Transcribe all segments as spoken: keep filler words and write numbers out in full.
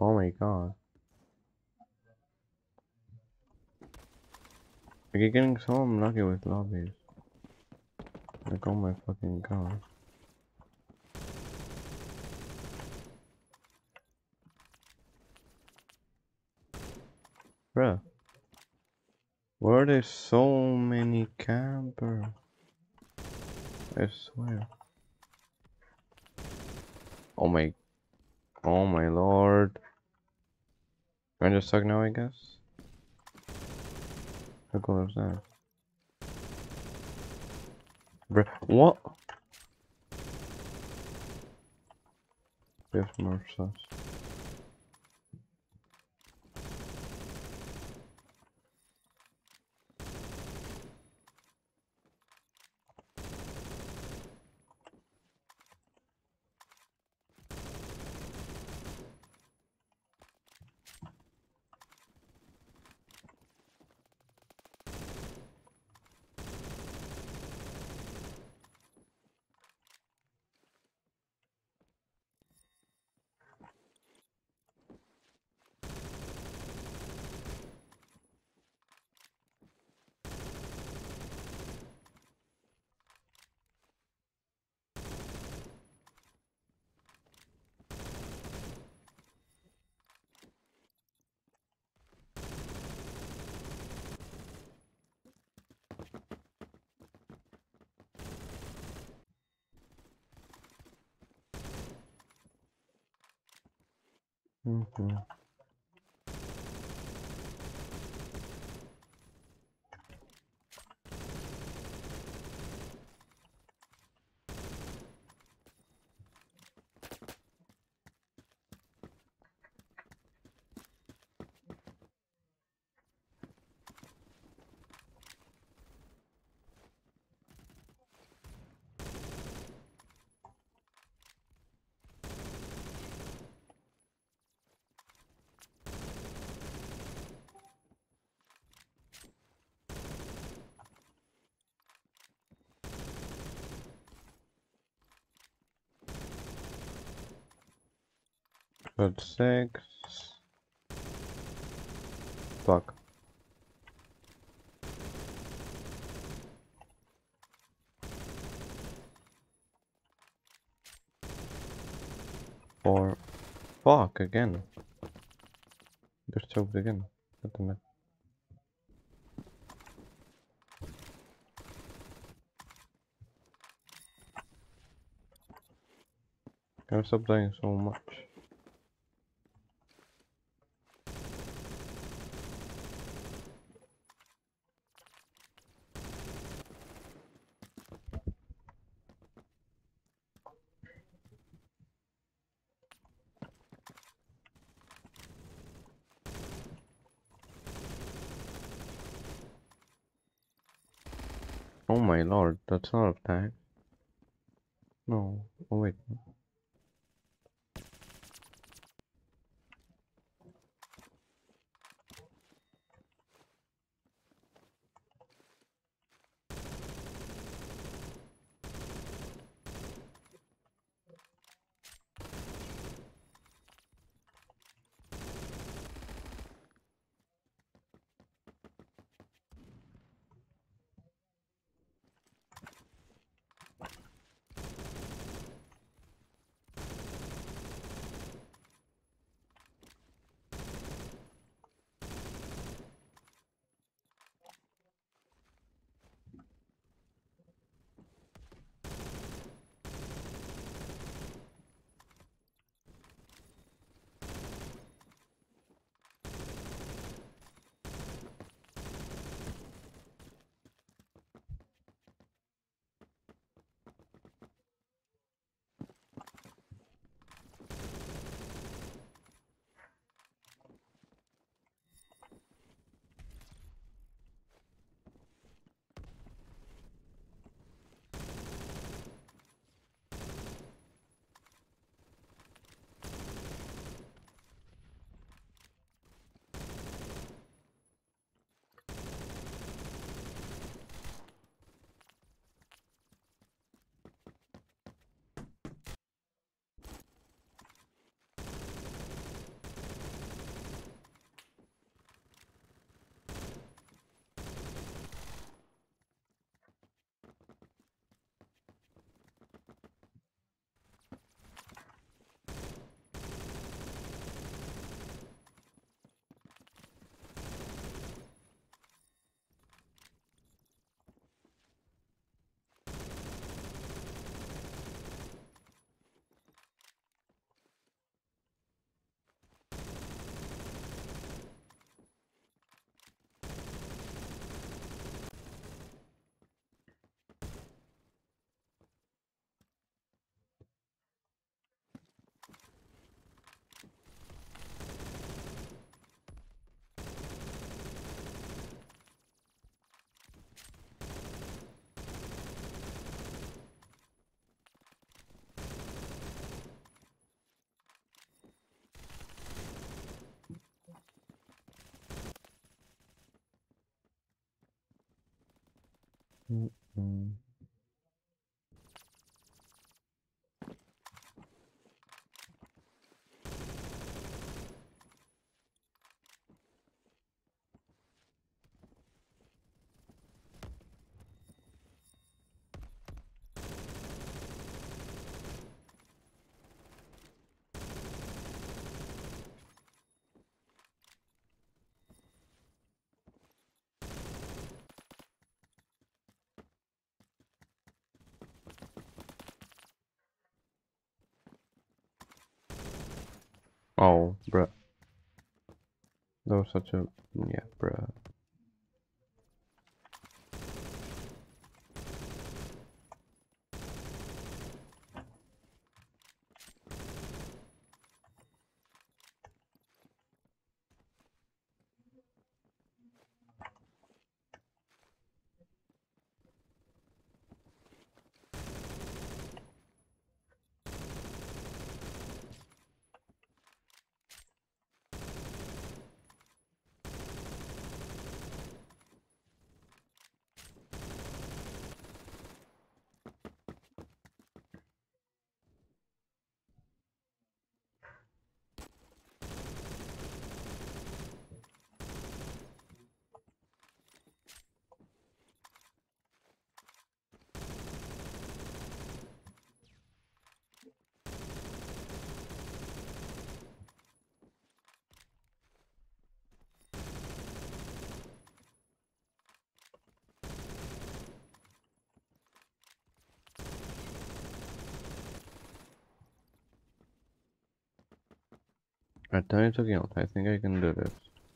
Oh my god. I keep getting so unlucky with lobbies. Like, oh my fucking god. Bruh. Why are there so many campers? I swear. Oh my. Oh my lord. Am I just stuck now, I guess? How cool is that? Bruh. What? There's more sus. Mm-hmm. But six. Fuck. Four. Fuck again. They're choked again. What the heck? Can I stop dying so much? Oh my lord, that's not a tag. No. Oh wait. Mm-mm. Oh, bruh. That was such a... Yeah, bruh. At twenty-two kills, I think I can do this.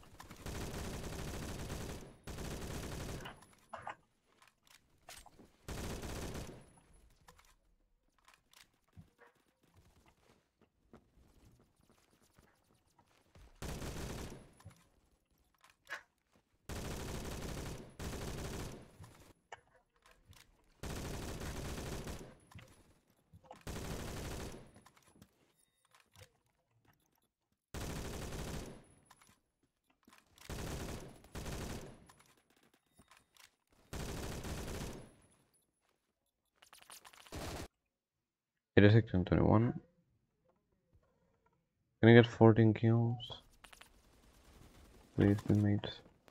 eighty-six and twenty-one. Can I get fourteen kills? Please, teammates.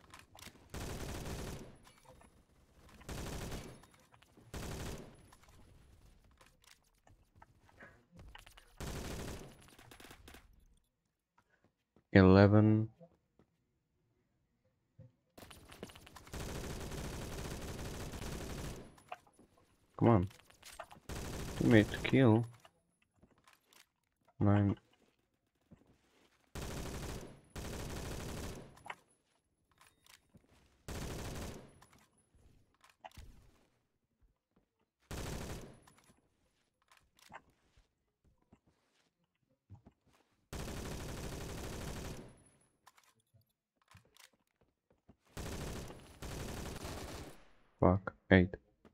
eleven. Come on. Teammate, kill. nine. Fuck. eight.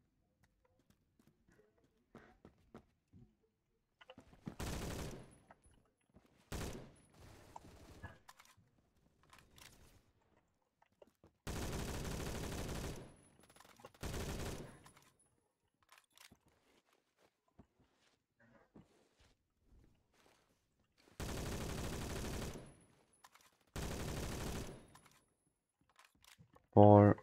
four.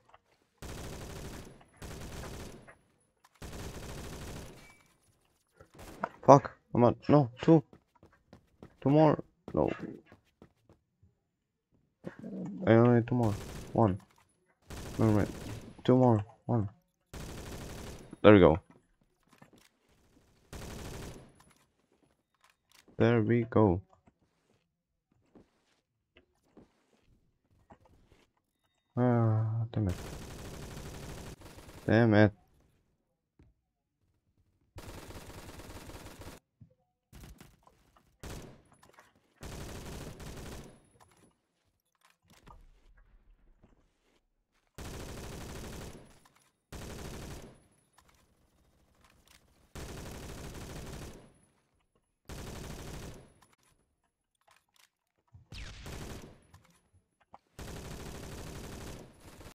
Fuck. I'm on. No. two. Two more. No. I only need two more. one. No, wait. Two more. one. There we go. There we go. Ah, damn it. Damn it.